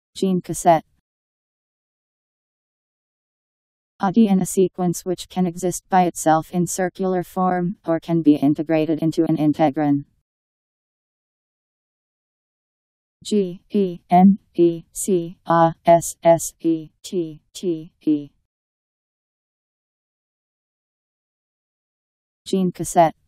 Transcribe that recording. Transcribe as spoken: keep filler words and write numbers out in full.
Gene cassette. A D in a sequence which can exist by itself in circular form, or can be integrated into an integron. G E N E C A S S E T T E. Gene cassette.